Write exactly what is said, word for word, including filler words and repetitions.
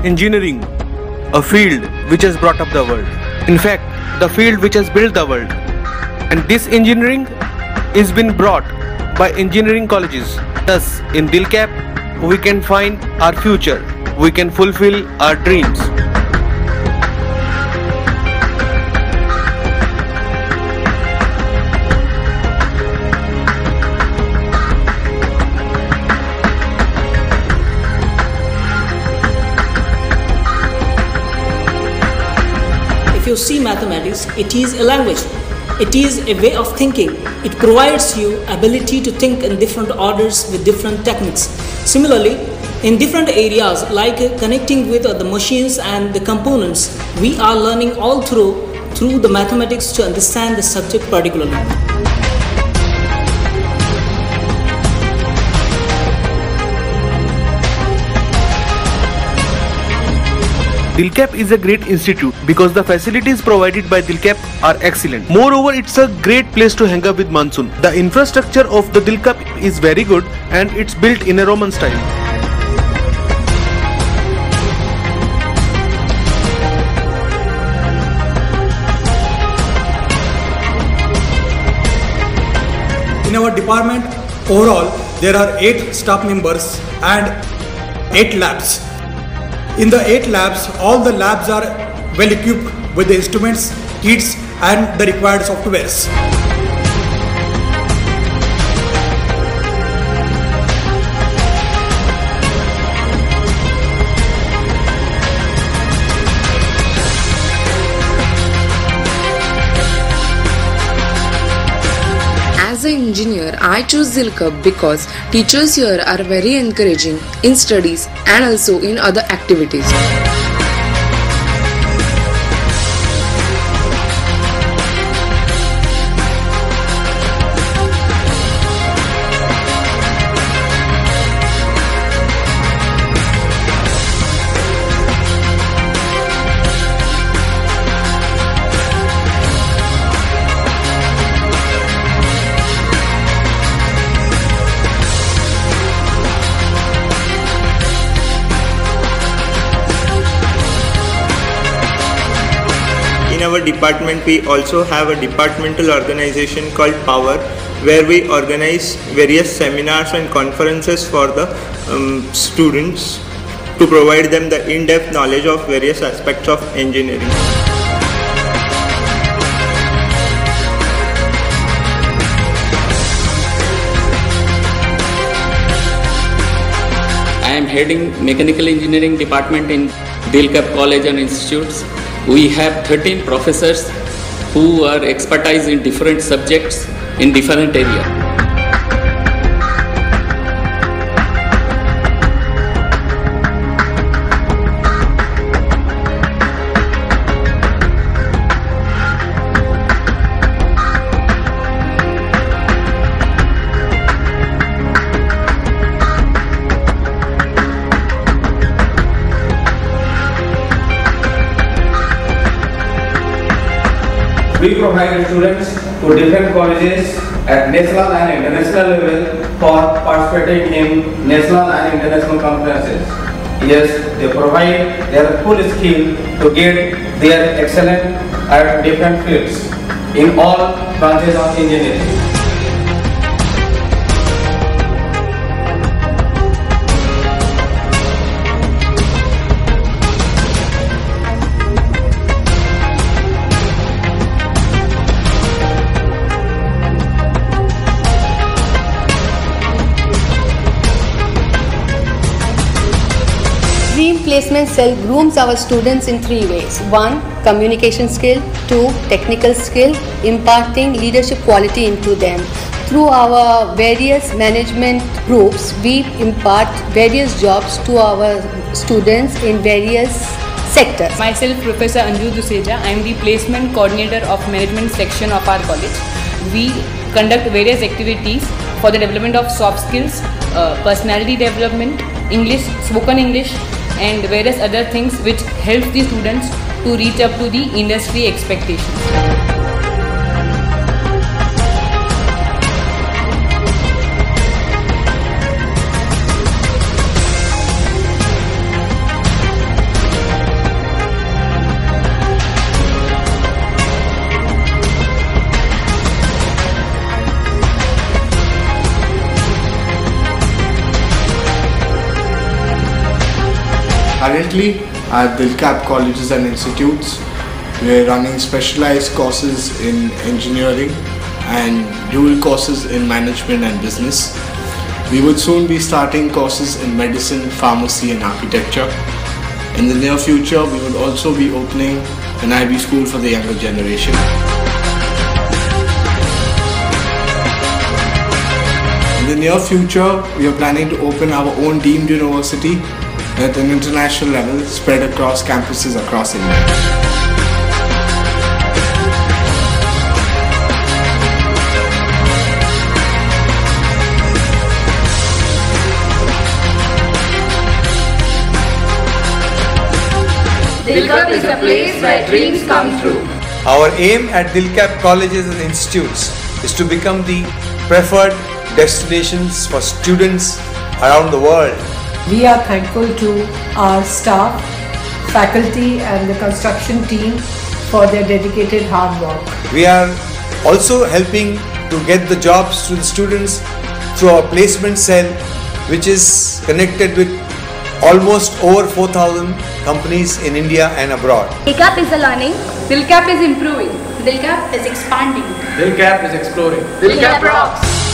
engineering, a field which has brought up the world. In fact, the field which has built the world. And this engineering is been brought by engineering colleges. Thus, in DILCAP, we can find our future. We can fulfill our dreams. If you see mathematics, it is a language. It is a way of thinking. It provides you ability to think in different orders with different techniques. Similarly, in different areas like connecting with the machines and the components, we are learning all through through the mathematics to understand the subject particularly. DILCAP is a great institute because the facilities provided by DILCAP are excellent. Moreover, it's a great place to hang out with monsoon. The infrastructure of the DILCAP is very good and it's built in a Roman style. In our department, overall, there are eight staff members and eight labs. In the eight labs, all the labs are well equipped with the instruments, kits and the required softwares. As an engineer, I choose DILCAP because teachers here are very encouraging in studies and also in other activities. In our department, we also have a departmental organization called POWER, where we organize various seminars and conferences for the um, students to provide them the in-depth knowledge of various aspects of engineering. I am heading Mechanical Engineering Department in DILCAP College and Institutes. We have thirteen professors who are expertise in different subjects in different areas. We provide students to different colleges at national and international level for participating in national and international conferences. Yes, they provide their full skill to get their excellence at different fields in all branches of engineering. Dream Placement Cell grooms our students in three ways. One, communication skill. Two, technical skill, imparting leadership quality into them. Through our various management groups, we impart various jobs to our students in various sectors. Myself, Professor Anju Duseja, I am the placement coordinator of management section of our college. We conduct various activities for the development of soft skills, uh, personality development, English, spoken English, and various other things which helps the students to reach up to the industry expectations. Currently, at Dilkap Colleges and Institutes, we are running specialized courses in engineering and dual courses in management and business. We would soon be starting courses in medicine, pharmacy and architecture. In the near future, we would also be opening an I B school for the younger generation. In the near future, we are planning to open our own deemed university at an international level spread across campuses across India. Dilkap is a place where dreams come true. Our aim at Dilkap Colleges and Institutes is to become the preferred destinations for students around the world. We are thankful to our staff, faculty and the construction team for their dedicated hard work. We are also helping to get the jobs to the students through our placement cell, which is connected with almost over four thousand companies in India and abroad. Dilkap is learning. Dilkap is improving. Dilkap is expanding. Dilkap is exploring. Dilkap rocks.